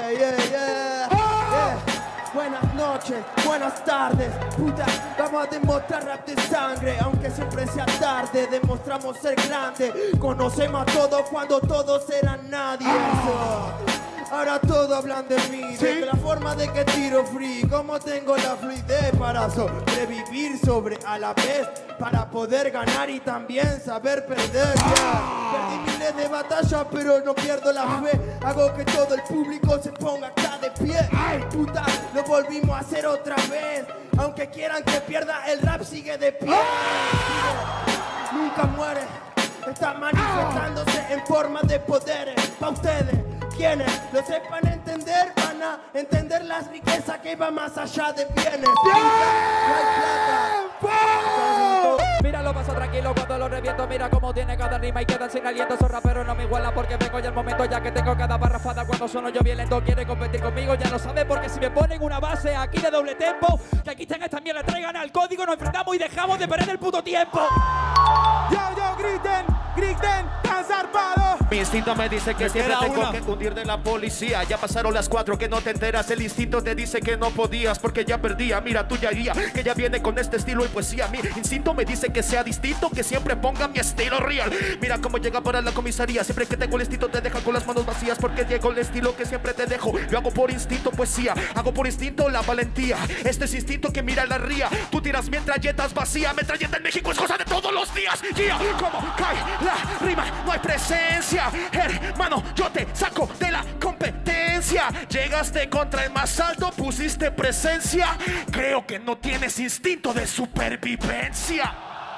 Buenas noches, buenas tardes, puta, vamos a demostrar rap de sangre, aunque siempre sea tarde, demostramos ser grande, conocemos a todos cuando todos eran nadie. Ahora todos hablan de mí, de la forma de que tiro free, cómo tengo la fluidez para sobrevivir sobre a la vez, para poder ganar y también saber perder. Perdí miles de batallas pero no pierdo la fe, hago que todo el público se ponga acá de pie. Ay, puta, lo volvimos a hacer otra vez, aunque quieran que pierda, el rap sigue de pie. Nunca muere, está manifestándose en forma de poderes, pa' ustedes. Quienes lo sepan entender van a entender las riquezas que va más allá de bienes. Mira, lo paso tranquilo cuando lo reviento. Mira cómo tiene cada rima y quedan sin aliento. Esos raperos no me igualan porque vengo ya el momento, ya que tengo cada parrafada cuando sueno yo violento. Quiere competir conmigo, ya lo sabe, porque si me ponen una base aquí de doble tempo, que aquí tengas también le traigan al código, nos enfrentamos y dejamos de perder el puto tiempo. Yo, griten, tan zarpado. Mi instinto me dice que siempre tengo que hundir de la policía. Ya pasaron las 4 que no te enteras. El instinto te dice que no podías porque ya perdía. Mira, tú ya iría, que ya viene con este estilo y poesía. Mi instinto me dice que sea distinto, que siempre ponga mi estilo real. Mira cómo llega para la comisaría. Siempre que tengo el instinto te deja con las manos vacías, porque llego el estilo que siempre te dejo. Yo hago por instinto poesía, hago por instinto la valentía. Este es instinto que mira la ría. Tú tiras metralletas vacías. Metralleta en México es cosa de todos los días. Yeah, como cae la rima, no hay presencia. Hermano, yo te saco de la competencia. Llegaste contra el más alto, pusiste presencia. Creo que no tienes instinto de supervivencia.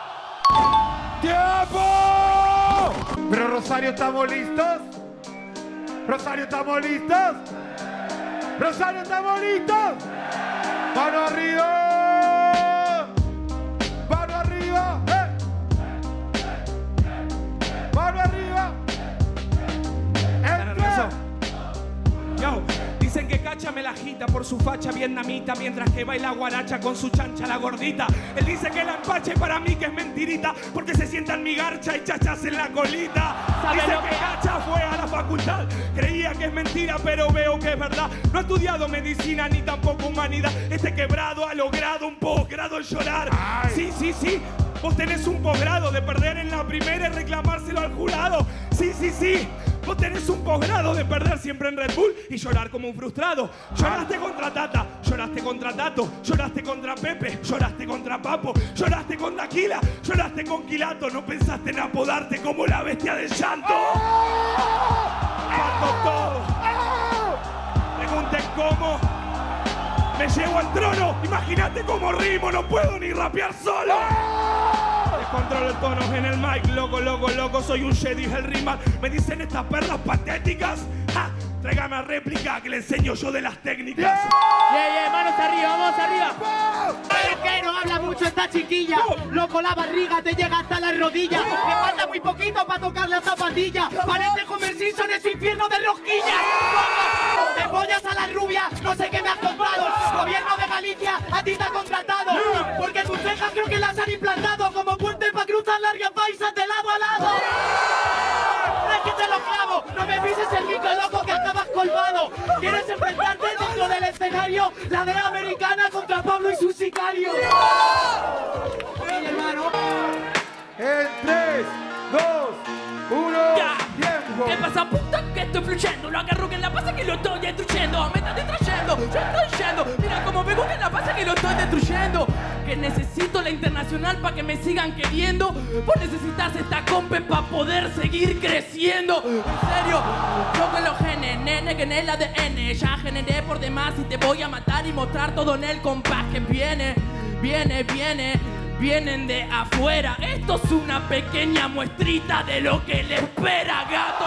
¡Tiempo! Pero Rosario, ¿estamos listos? Rosario, ¿estamos listos? Rosario, ¿estamos listos? ¡Mano arriba! ¡Mano arriba! ¡Mano arriba! Yo, dicen que Cacha me la agita por su facha vietnamita, mientras que baila guaracha con su chancha la gordita. Él dice que la empache para mí que es mentirita, porque se sienta en mi garcha y chachas en la colita. Dice que Cacha fue a la facultad, creía que es mentira pero veo que es verdad. No ha estudiado medicina ni tampoco humanidad. Este quebrado ha logrado un posgrado en llorar. Sí, sí, sí. Vos tenés un posgrado de perder en la primera y reclamárselo al jurado. Sí, sí, sí. Vos tenés un posgrado de perder siempre en Red Bull y llorar como un frustrado. Lloraste contra Tata, lloraste contra Tato, lloraste contra Pepe, lloraste contra Papo, lloraste con Daquila, lloraste con Quilato. No pensaste en apodarte como la bestia del llanto. Parto todo. Pregunten cómo me llevo al trono. Imagínate cómo rimo, no puedo ni rapear solo. Descontrolo el tono en el mic, loco, soy un Jedi el rimar. Me dicen estas perras patéticas. ¡Ja! Tráigame a réplica que le enseño yo de las técnicas. Manos arriba, vamos arriba. Pero que no habla mucho esta chiquilla. Loco, la barriga te llega hasta las rodillas. Me falta muy poquito para tocar la zapatilla. Parece comer en ese infierno de rosquillas. Te pollas a la rubia, no sé qué me has comprado. Gobierno de Galicia, a ti te ha contratado. Porque tus cejas creo que las han implantado como puente para cruzar largas paisas de lado a lado. Es que te lo clavo, no me pises el micro, loco, que acabas colmado. ¿Quieres enfrentarte dentro del escenario? La de Americana contra Pablo y sus sicarios. Oye, hermano. En 3, 2, 1, tiempo. ¿Qué pasa, puta? Que estoy fluyendo. Lo agarro que en la pasa que lo estoy destruyendo. Me están destruyendo, yo estoy yendo. Mira cómo vengo que en la pasa que lo estoy destruyendo. Que necesito la internacional para que me sigan queriendo. Vos necesitas esta compe para poder seguir creciendo. En serio, yo que lo genes, nene, que en el ADN ya generé por demás y te voy a matar y mostrar todo en el compás que viene. Vienen de afuera. Esto es una pequeña muestrita de lo que le espera,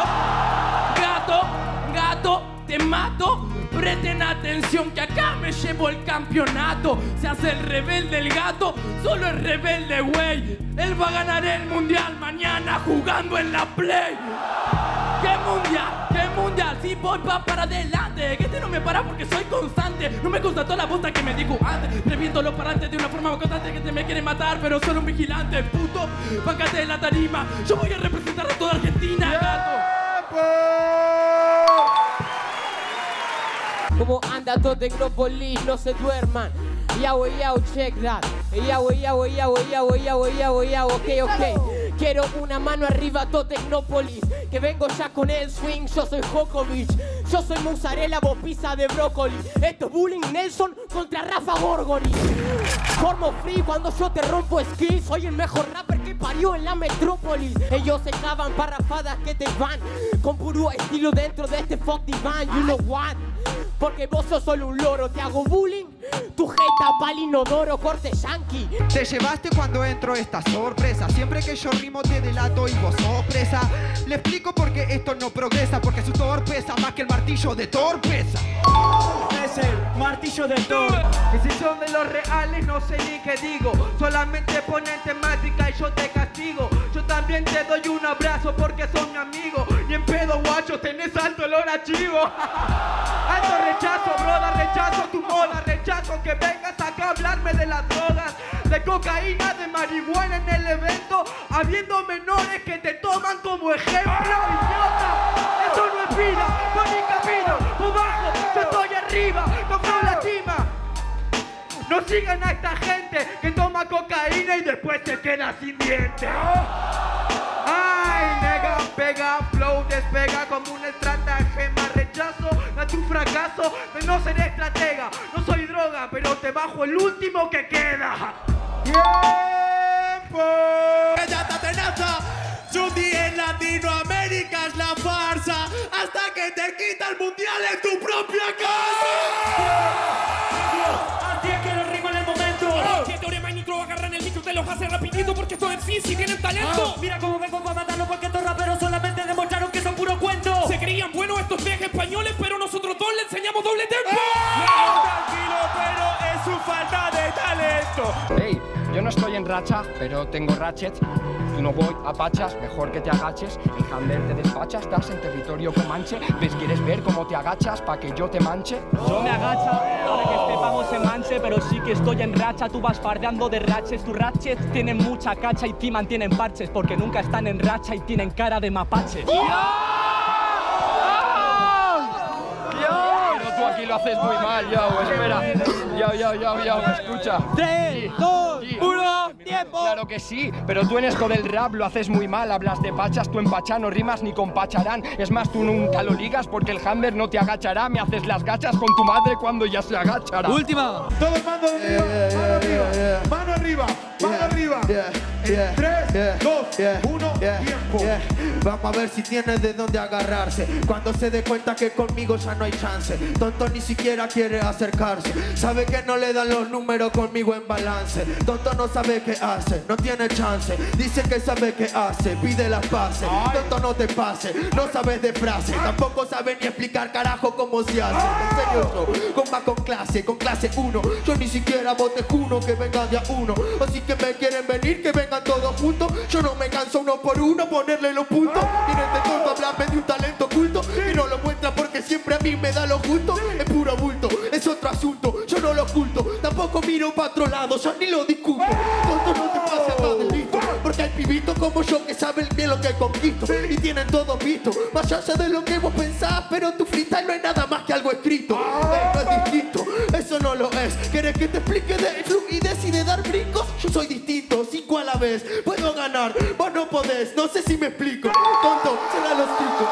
gato, te mato. Presten atención que acá me llevo el campeonato. Se hace el rebelde el gato, solo el rebelde, güey. Él va a ganar el mundial mañana jugando en la Play. ¿Qué mundial? ¿Qué mundial? Si voy para adelante. Que este no me para porque soy constante. No me constató la bosta que me dijo antes. Reviento los parantes de una forma constante que te me quiere matar, pero solo un vigilante, puto. Págate en la tarima. Yo voy a representar a toda Argentina, gato. banda todo Tecnópolis, no se duerman. Yao, check that. Yao, ok. Quiero una mano arriba, todo Tecnópolis. Que vengo ya con el swing, yo soy Djokovic. Yo soy mozzarella, vos pizza de brócoli. Esto es Bullying Nelson contra Rafa Gorgori. Formo free cuando yo te rompo skills. Soy el mejor rapper que parió en la metrópolis. Ellos se clavan parrafadas que te van con puro estilo dentro de este fuck divine. You know what? Porque vos sos solo un loro. Te hago bullying, tu jeta pa'l inodoro, corte yankee. Te llevaste cuando entro esta sorpresa. Siempre que yo rimo te delato y vos sos presa. Le explico por qué esto no progresa. Porque su torpeza más que el martillo de torpeza. Es el martillo de Thor. Y si son de los reales no sé ni qué digo. Solamente ponen temática y yo te castigo. Yo también te doy un abrazo porque sos mi amigo. Y en pedo guacho tenés alto olor a chivo. Alto rechazo, broda, rechazo tu moda. Rechazo que vengas acá a hablarme de las drogas. De cocaína, de marihuana en el evento. Habiendo menores que te toman como ejemplo, idiota. Eso no es vida, no ni camino. Por bajo, yo estoy arriba, no flow lastima. No sigan a esta gente que toma cocaína y después se queda sin dientes. Ay, nega, pega, flow, despega como una estratagema. Rechazo a tu fracaso de no ser estratega. No soy droga, pero te bajo el último que queda. ¡Tiempo! Ella está tenaza. Judy en Latinoamérica es la farsa. Hasta que te quita el mundial en tu propia casa. Así es que lo rimo en el momento. Si teorema y nitro agarran el micro te los hace rapidito porque estos MCs sí tienen talento. Mira cómo vengo para matarlo porque estos raperos solamente demostraron que son puro cuento. Se creían buenos estos viajes españoles, pero nosotros dos le enseñamos doble tempo. Tranquilo, pero es su falta de talento. Hey, yo no estoy en racha, pero tengo ratchet. Tú no voy a pachas, mejor que te agaches. El Hammer te despacha, estás en territorio comanche. ¿Ves? ¿Quieres ver cómo te agachas pa' que yo te manche? Yo me agacho para que este pavo se manche, pero sí que estoy en racha. Tú vas fardeando de ratchets. Tus ratchets tienen mucha cacha y timan tienen parches porque nunca están en racha y tienen cara de mapache. Pero tú aquí lo haces muy mal, Yao, espera. Yao, escucha. 3, 2, 1, tiempo. Claro que sí, pero tú en esto del rap lo haces muy mal. Hablas de pachas, tú en pachá no rimas ni con pacharán. Es más, tú nunca lo ligas porque el Hammer no te agachará. Me haces las gachas con tu madre cuando ya se agachará. Última. Todos mano arriba, mano arriba, mano arriba. En 3, 2, 1, tiempo. Vamos a ver si tiene de dónde agarrarse. Cuando se dé cuenta que conmigo ya no hay chance. Tonto ni siquiera quiere acercarse. Sabe que no le dan los números conmigo en balance. Tonto no sabe qué hace, no tiene chance. Dice que sabe qué hace, pide las pases. Tonto no te pase, no sabes de frase. Tampoco sabe ni explicar carajo cómo se hace. En serio yo, con clase 1. Yo ni siquiera voté uno que venga de a uno. Así que me quieren venir, que vengan todos juntos. Yo no me canso uno por uno ponerle los puntos. Vienen de tonto a hablarme de un talento oculto y no lo muestra porque siempre a mí me da lo justo. Es puro bulto, es otro asunto, yo no lo oculto. Tampoco miro pa' otro lado, yo ni lo discuto. Tonto no te pases más del listo, porque hay pibitos como yo que saben bien lo que conquisto y tienen todo visto, más allá de lo que vos pensás. Pero en tu freestyle no hay nada más que algo escrito. No es distinto, eso no lo es. ¿Quieres que te explique de fluidez y de dar brincos? Yo soy distinto, 5 a la vez. Puedo ganar, vos no podés, no sé si me explico. Tonto, será los chicos.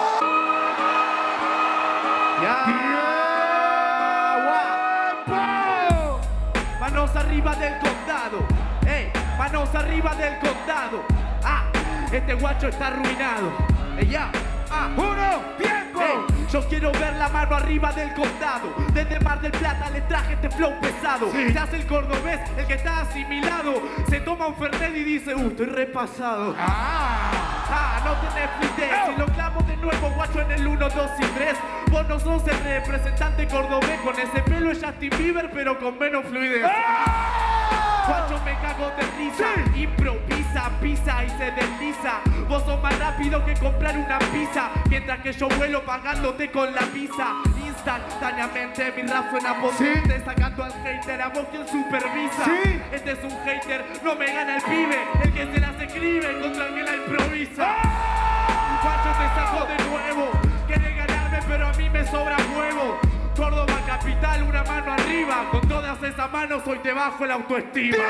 Manos arriba del condado, manos arriba del condado. Este guacho está arruinado. ¡Uno! ¡Tiempo! Yo quiero ver la mano arriba del condado. Desde Mar del Plata le traje este flow pesado. Se hace el cordobés, el que está asimilado. Se toma un Fernet y dice, estoy repasado. No tenés fluidez. Si lo clavo de nuevo, guacho, en el 1, 2 y 3. Vos no sos el representante cordobés. Con ese pelo es Justin Bieber, pero con menos fluidez. Guacho, me cago de risa. Improvisa, pisa y se desliza. Vos sos más rápido que comprar una pizza, mientras que yo vuelo pagándote con la pizza. Instantáneamente mi rap suena potente, sacando al hater, a vos quien supervisa. Este es un hater, no me gana el pibe, el que se las escribe contra el que la improvisa. Guacho, te saco de nuevo, querés ganarme pero a mí me sobra huevo. Córdoba capital, mano arriba, con todas esas manos hoy te bajo el autoestima.